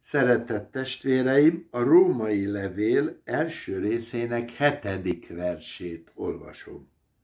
Szeretett testvéreim, a római levél első részének 7. versét olvasom.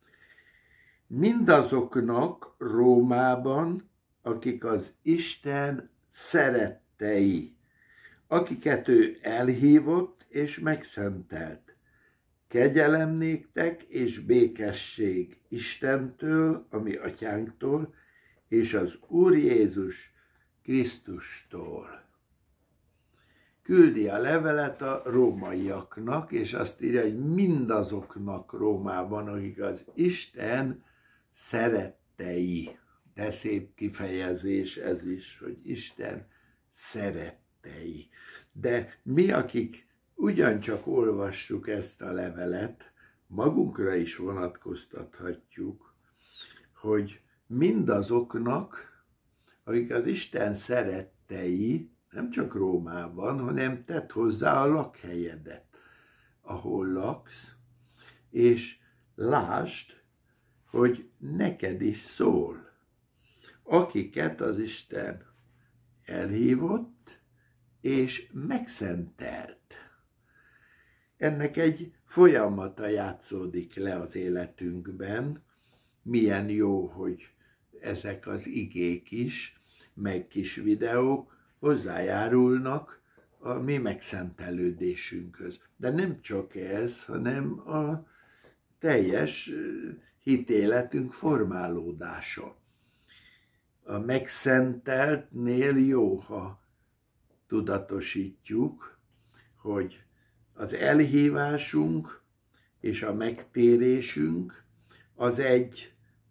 Mindazoknak Rómában, akik az Isten szerettei, akiket ő elhívott és megszentelt. Kegyelem néktek és békesség Istentől, a mi atyánktól, és az Úr Jézus Krisztustól. Küldi a levelet a rómaiaknak, és azt írja, hogy mindazoknak Rómában, akik az Isten szerettei. De szép kifejezés ez is, hogy Isten szerettei. De mi, akik ugyancsak olvassuk ezt a levelet, magunkra is vonatkoztathatjuk, hogy mindazoknak, akik az Isten szerettei, nem csak Rómában, hanem tedd hozzá a lakhelyedet, ahol laksz, és lásd, hogy neked is szól, akiket az Isten elhívott és megszentelt. Ennek egy folyamata játszódik le az életünkben. Milyen jó, hogy ezek az igék is, meg kis videók hozzájárulnak a mi megszentelődésünkhöz. De nem csak ez, hanem a teljes hitéletünk formálódása. A megszenteltnél jó, ha tudatosítjuk, hogy az elhívásunk és a megtérésünk az egy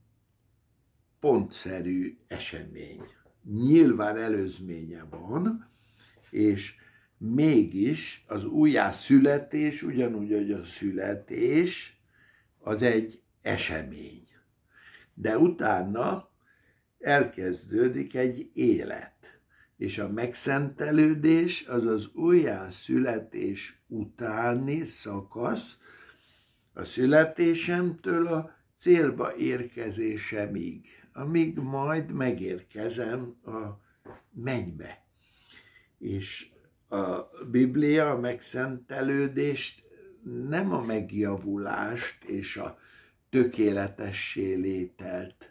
pontszerű esemény. Nyilván előzménye van, és mégis az újjászületés, ugyanúgy, hogy a születés, az egy esemény. De utána elkezdődik egy élet, és a megszentelődés az az újjászületés utáni szakasz, a születésemtől a célba érkezésemig, amíg majd megérkezem a mennybe. És a Biblia a megszentelődést nem a megjavulást és a tökéletessé lételt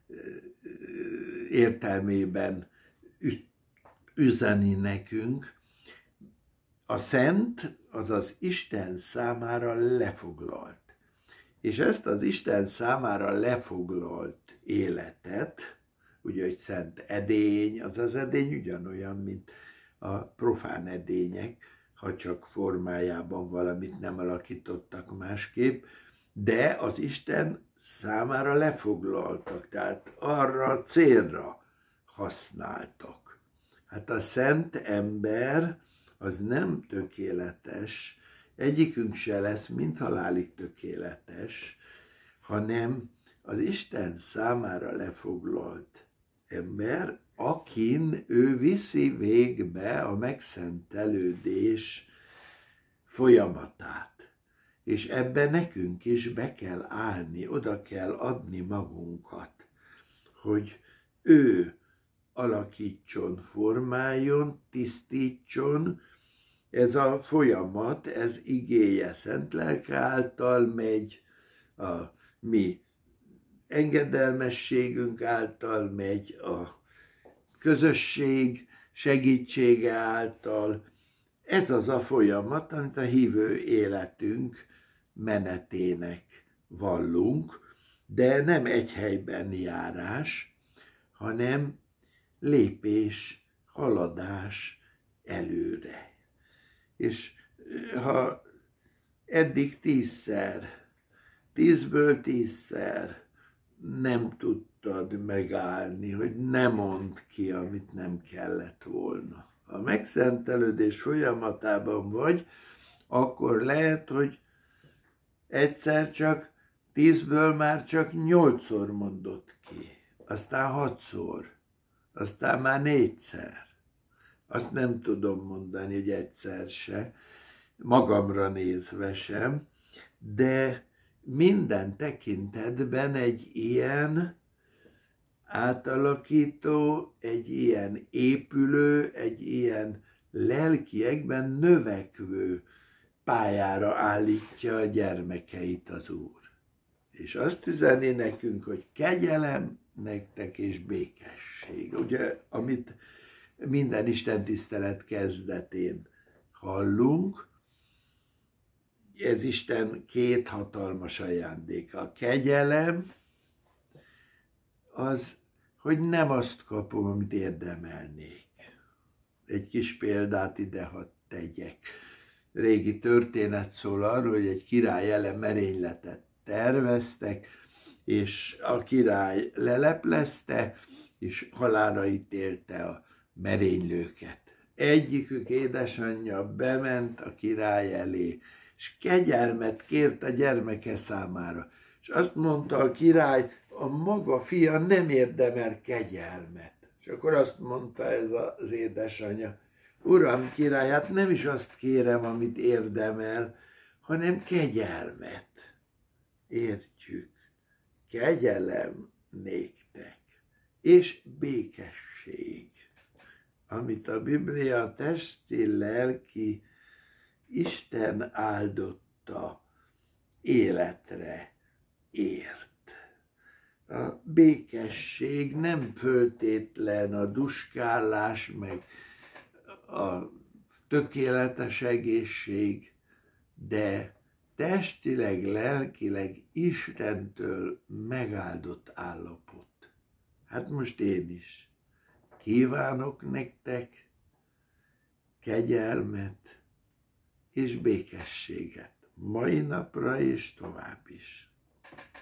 értelmében üzeni nekünk. A szent az az Isten számára lefoglalt. És ezt az Isten számára lefoglalt életet, ugye, hogy szent edény, az edény ugyanolyan, mint a profán edények, ha csak formájában valamit nem alakítottak másképp, de az Isten számára lefoglaltak, tehát arra a célra használtak. Hát a szent ember az nem tökéletes, egyikünk se lesz mindhalálig tökéletes, hanem az Isten számára lefoglalt ember, akin ő viszi végbe a megszentelődés folyamatát. És ebben nekünk is be kell állni, oda kell adni magunkat, hogy ő alakítson, formáljon, tisztítson. Ez a folyamat, ez igéje szent lelke által megy, a mi engedelmességünk által megy, a közösség segítsége által. Ez az a folyamat, amit a hívő életünk menetének vallunk, de nem egy helyben járás, hanem lépés, haladás előre. És ha eddig 10-ből 10-szer nem tudtad megállni, hogy ne mondd ki, amit nem kellett volna. Ha megszentelődés folyamatában vagy, akkor lehet, hogy egyszer csak 10-ből már csak 8-szor mondott ki, aztán 6-szor, aztán már 4-szer. Azt nem tudom mondani, hogy egyszer se, magamra nézve sem, de minden tekintetben egy ilyen átalakító, egy ilyen épülő, egy ilyen lelkiekben növekvő pályára állítja a gyermekeit az Úr. És azt üzeni nekünk, hogy kegyelem nektek és békesség. Ugye, amit minden Isten tisztelet kezdetén hallunk, ez Isten két hatalmas ajándéka. A kegyelem az, hogy nem azt kapom, amit érdemelnék. Egy kis példát ide hadd tegyek. Régi történet szól arról, hogy egy király ellen merényletet terveztek, és a király leleplezte, és halálra ítélte a merénylőket. Egyikük édesanyja bement a király elé, és kegyelmet kért a gyermeke számára. És azt mondta a király, a maga fia nem érdemel kegyelmet. És akkor azt mondta ez az édesanyja, Uram, király, hát nem is azt kérem, amit érdemel, hanem kegyelmet. Értjük, kegyelem néktek, és békesség, amit a Biblia testi, lelki, Isten áldotta életre ért. A békesség nem föltétlen a duskálás, meg a tökéletes egészség, de testileg, lelkileg Istentől megáldott állapot. Hát most én is kívánok nektek kegyelmet és békességet mai napra és tovább is.